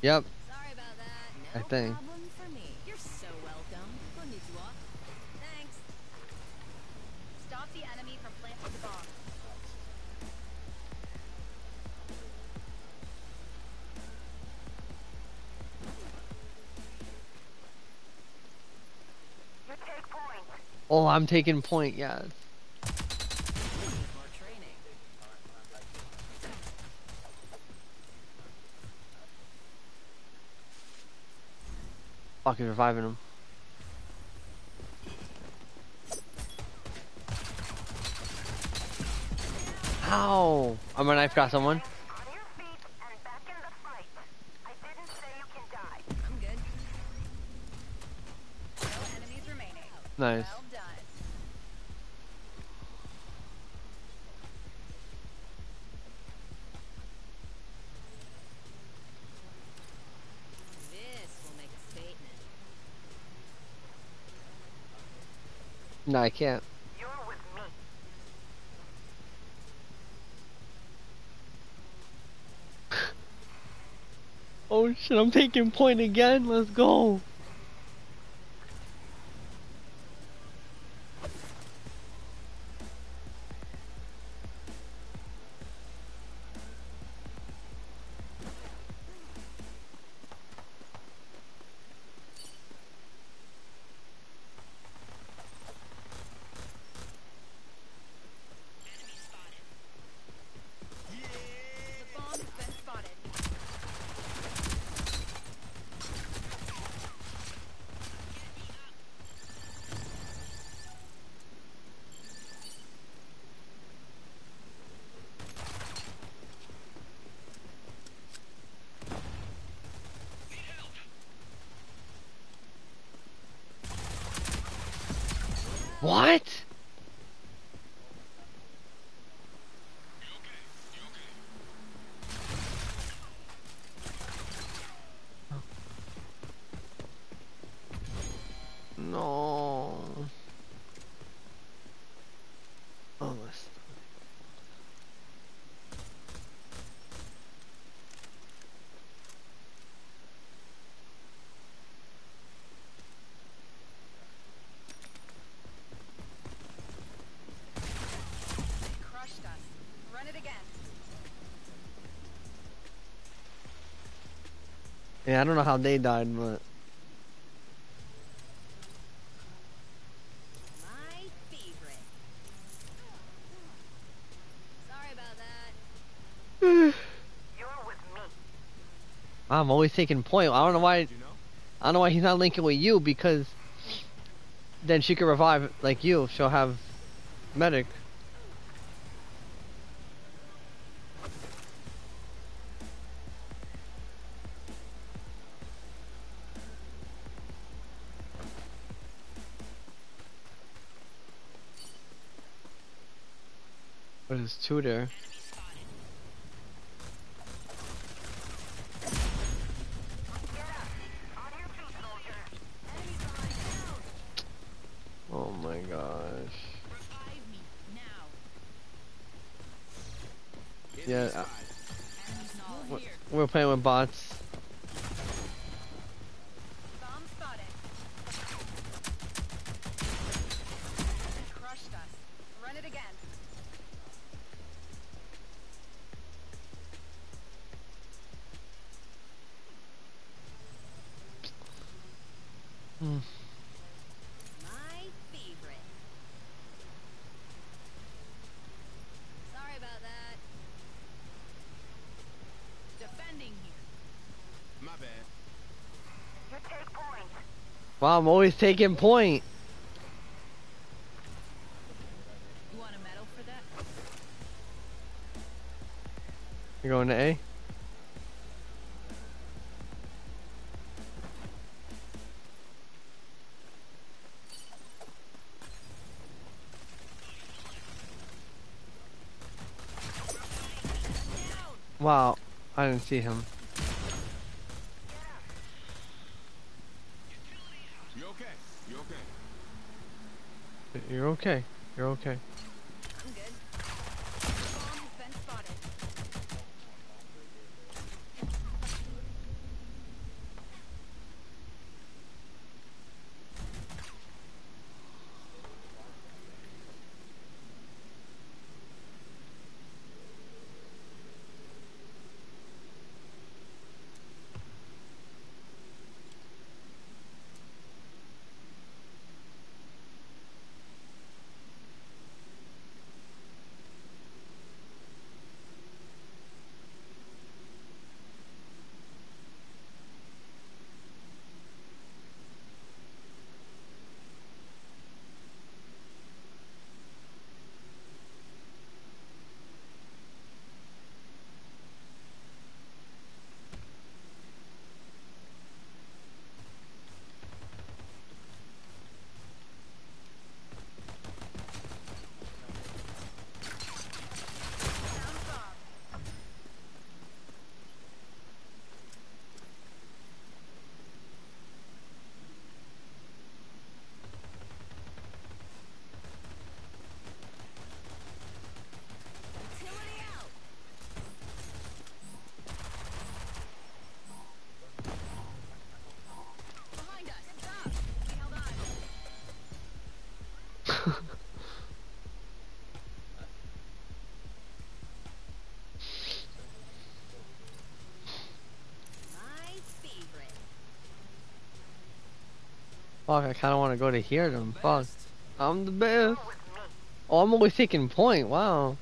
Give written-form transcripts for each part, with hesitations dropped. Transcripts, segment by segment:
Yep, Sorry about that. I No think. problem for me. You're so welcome. Konnichiwa. Thanks. Stop the enemy from planting the bomb. You take point. Oh, I'm taking point, yes. More training. Fuck, he's reviving him. Ow! I'm gonna knife got someone. On your feet and back in the fight. I didn't say you can die. I'm good. No enemies remaining. Nice. Well done. This will make a statement. No, I can't. You're with me. Oh shit, I'm taking point again. Let's go. The bomb has been spotted. What? No. Oh, this. They crushed us. Run it again. Yeah, I don't know how they died, but My favorite. Sorry about that. You're with me. I'm always taking point. I don't know why. I don't know why he's not linking with you, because then she could revive like you. She'll have medic. But there's two there. Oh my gosh. Revive me now. Yeah, Enemies not here. we're playing with bots. Bomb spotted. They crushed us. Run it again. Hmm. My favorite. Sorry about that. Defending here. My bad. You take point. Wow, I'm always taking point. You want a medal for that? You're going to A? Wow, I didn't see him. You okay? You okay? You're okay. You're okay. I'm good. Bomb has been spotted. Fuck, I kind of want to go to hear them. Fuck. I'm the best. Oh, I'm always taking point. Wow.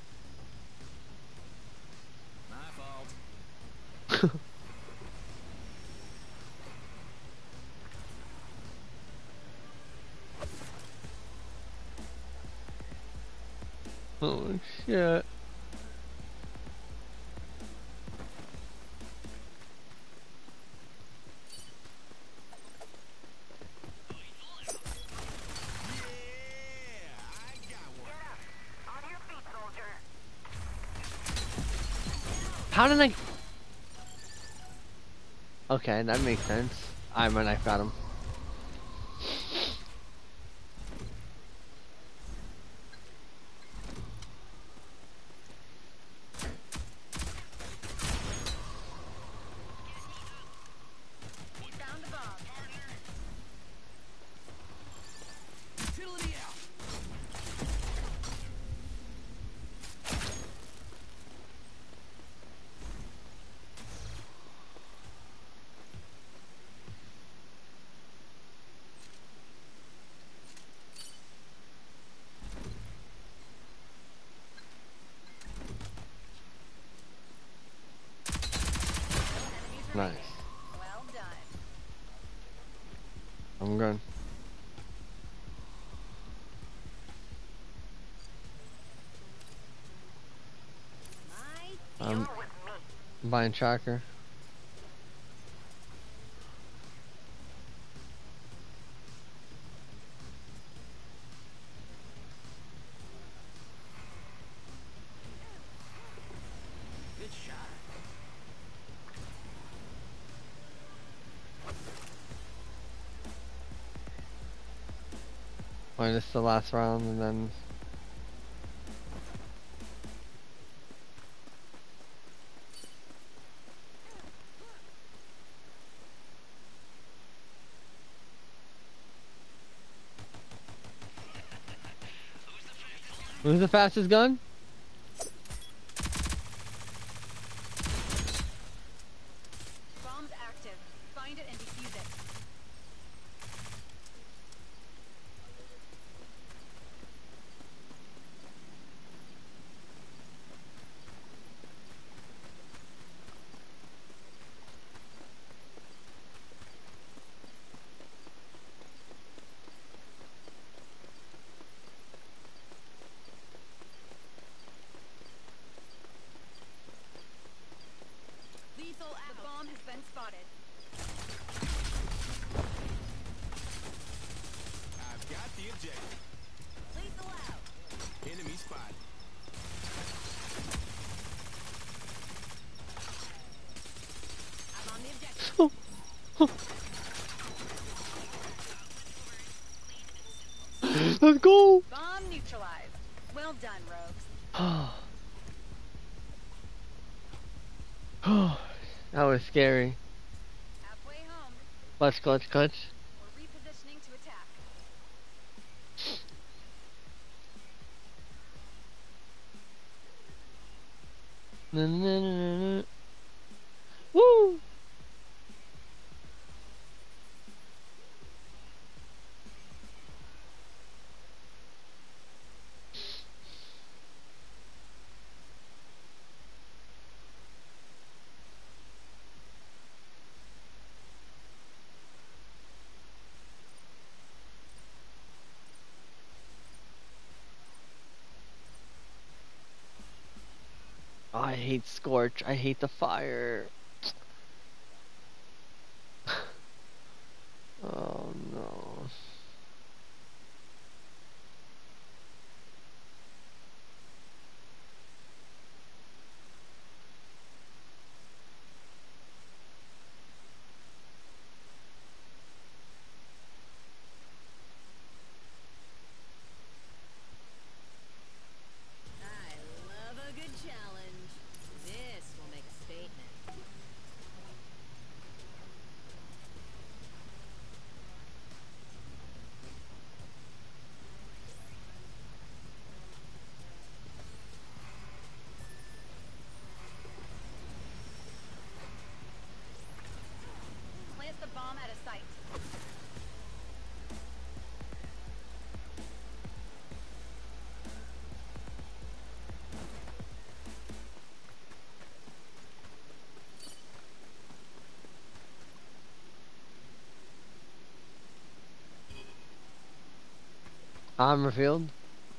My fault. Oh, shit. Yeah, I got one. On your feet, soldier. How did I... Okay, that makes sense. I my knife got him. Found the bomb. Utility out. Enemies Nice. remaining. Well done. I'm good. My I'm With me. buying tracker. Good shot. Or this is the last round and then... Who's the fastest gun? bomb's active. Find it and defuse it. Lethal out. The bomb has been spotted. I've got the objective. Lethal out. Enemy spotted. I'm on the objective. Let's go! Bomb neutralized. Well done, rogues. That was scary. Halfway home. Clutch, clutch, clutch. We're repositioning to attack. Na, na, na, na, na. Woo! Oh, I hate Scorch. I hate the fire. Oh no. I love a good challenge. This will make a statement. I'm revealed.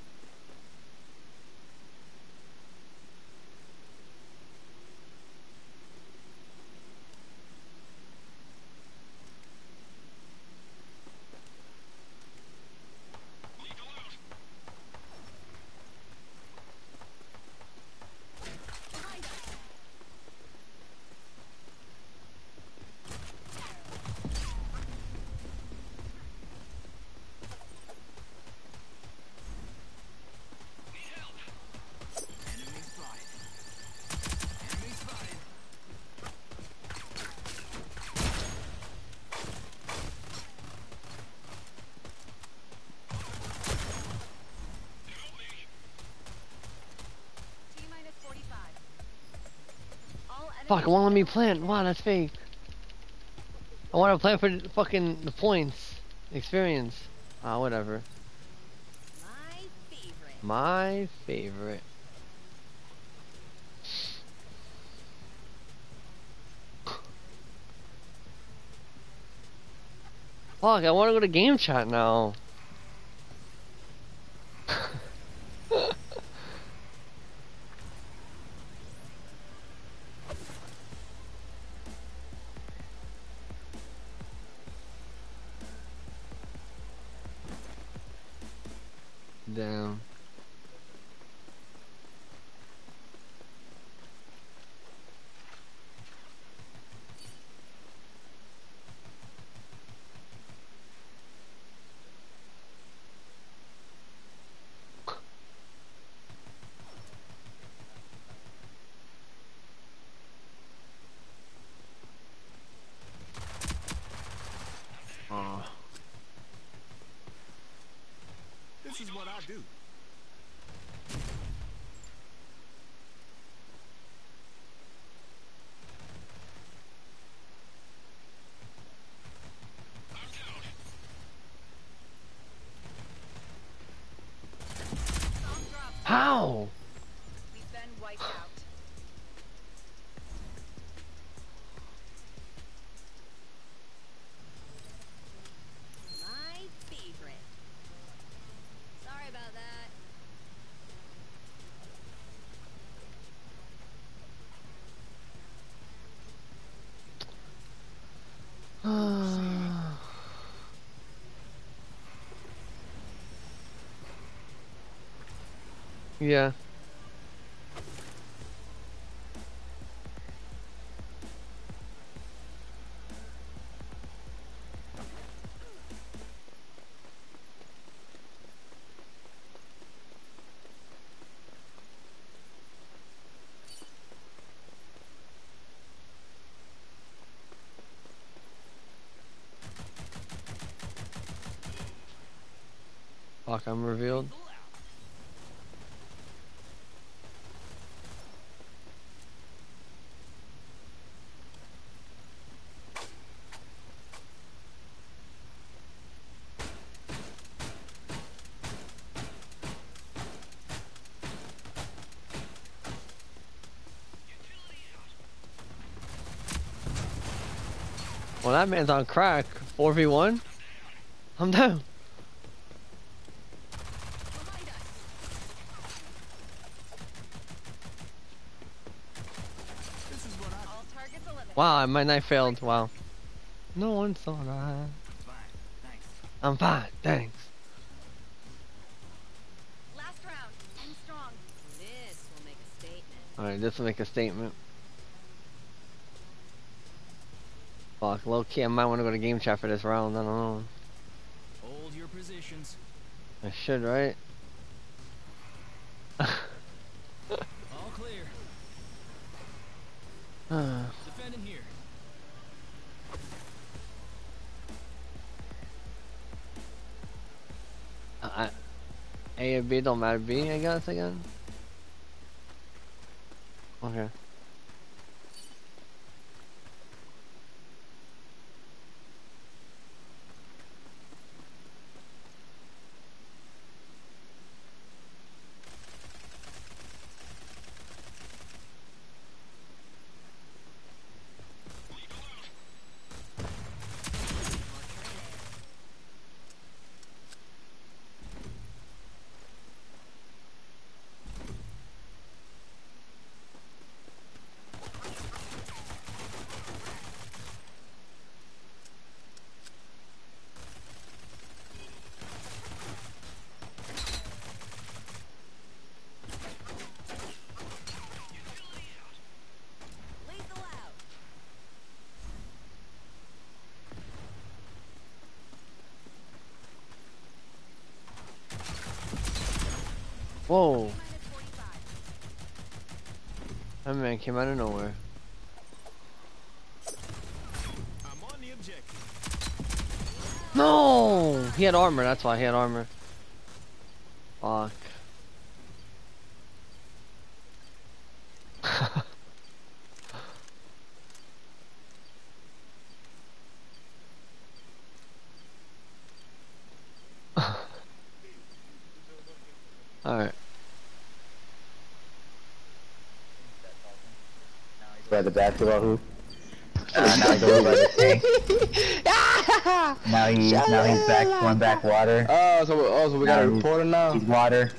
Enemy spotted. Enemy spotted. T minus 45. All Fuck, it enemies won't let me will plant. Wow, that's fake. I want to plant for the fucking the points, experience. Ah, whatever. My favorite. My favorite. Fuck, I want to go to game chat now. Damn. Oh. This is what I do. Bomb drop. How? We've been wiped out. My favorite. Sorry about that. Yeah. Fuck, I'm revealed. Well, that man's on crack. 4v1? I'm down. Behind us. This is what I do. All targets eliminated. Wow, my knife failed. Wow. No one saw that. Fine. Thanks. I'm fine, thanks. Last round. End strong. This will make a statement. Alright, this will make a statement. Fuck, low key, I might want to go to game chat for this round. I don't know. Hold your positions. I should, right? All clear. Defending here. A and B don't matter. B, I guess, again? Okay. Whoa. Minus 45. That man came out of nowhere. I'm on the objective. No! He had armor, that's why he had armor. Fuck. Alright. By the basketball hoop. Now he goes by the tank. Now he's back going back water. So we got a reporter now? He's water.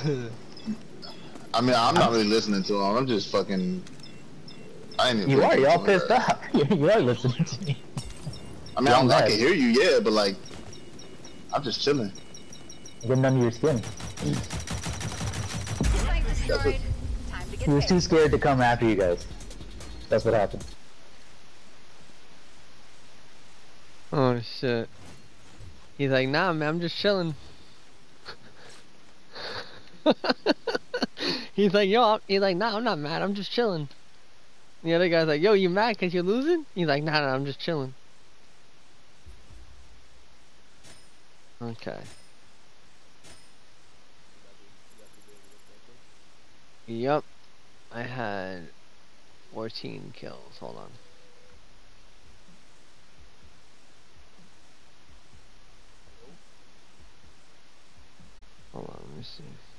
I mean, I'm not really listening to him. I'm just fucking... I ain't even You are, paying you're all attention to pissed that. off. You are listening to me. I mean, I can hear you, yeah, but like... I'm just chilling. Getting under your skin. Site destroyed. Time to get He was too paid. scared to come after you guys. That's what happened. Oh shit. He's like, nah man, I'm just chilling. He's like, he's like, nah, I'm not mad, I'm just chilling. The other guy's like, yo, you mad cause you're losing? He's like, nah, I'm just chilling. Okay. Yup. I had 14 kills. Hold on. Hold on, let me see.